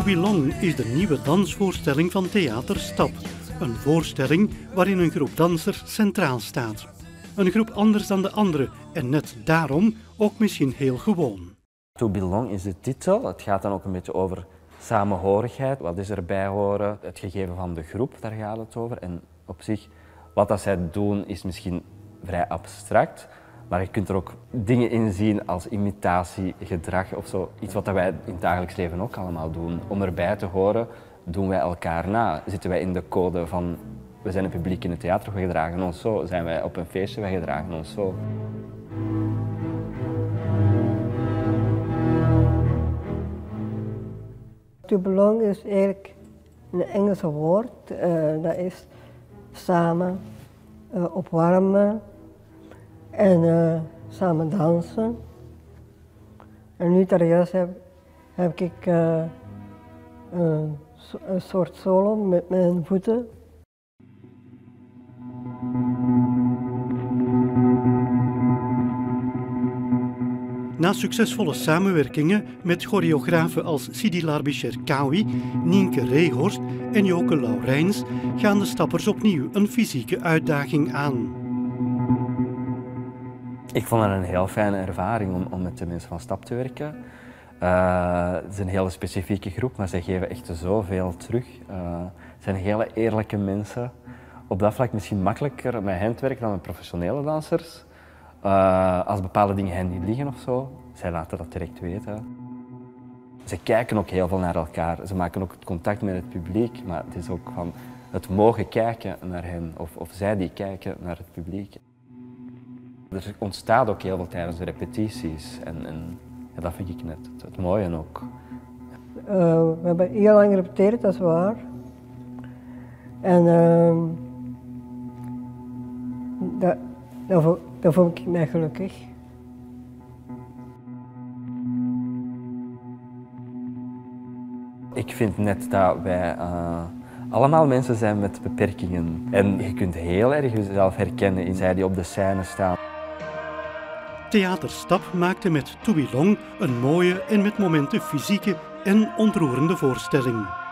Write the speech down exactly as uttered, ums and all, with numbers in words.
Belong is de nieuwe dansvoorstelling van Theater Stap. Een voorstelling waarin een groep dansers centraal staat. Een groep anders dan de andere en net daarom ook misschien heel gewoon. To Belong is de titel. Het gaat dan ook een beetje over samenhorigheid. Wat is erbij horen? Het gegeven van de groep, daar gaat het over. En op zich, wat dat zij doen is misschien vrij abstract. Maar je kunt er ook dingen in zien als imitatiegedrag of zo. Iets wat wij in het dagelijks leven ook allemaal doen. Om erbij te horen, doen wij elkaar na. Zitten wij in de code van, we zijn een publiek in het theater, we gedragen ons zo. Zijn wij op een feestje, wij gedragen ons zo. To belong is eigenlijk een Engelse woord. Uh, dat is samen, uh, opwarmen en uh, samen dansen. En nu dat ik juist heb, heb ik uh, een, een soort solo met mijn voeten. Na succesvolle samenwerkingen met choreografen als Sidi Larbi-Cherkaoui, Nienke Reehorst en Joke Laurijns gaan de stappers opnieuw een fysieke uitdaging aan. Ik vond het een heel fijne ervaring om, om met de mensen van Stap te werken. Uh, het is een hele specifieke groep, maar zij geven echt zoveel terug. Uh, het zijn hele eerlijke mensen. Op dat vlak misschien makkelijker met hen te werken dan met professionele dansers. Uh, als bepaalde dingen hen niet liggen of zo, zij laten dat direct weten. Ze kijken ook heel veel naar elkaar. Ze maken ook contact met het publiek, maar het is ook van het mogen kijken naar hen, of, of zij die kijken naar het publiek. Er ontstaat ook heel veel tijdens de repetities en, en ja, dat vind ik net het, het mooie ook. Uh, we hebben heel lang gerepeteerd, dat is waar. En uh, dat, dat, voel, dat voel ik mij gelukkig. Ik vind net dat wij uh, allemaal mensen zijn met beperkingen. En je kunt heel erg jezelf herkennen in zij die op de scène staan. Theater Stap maakte met To Belong een mooie en met momenten fysieke en ontroerende voorstelling.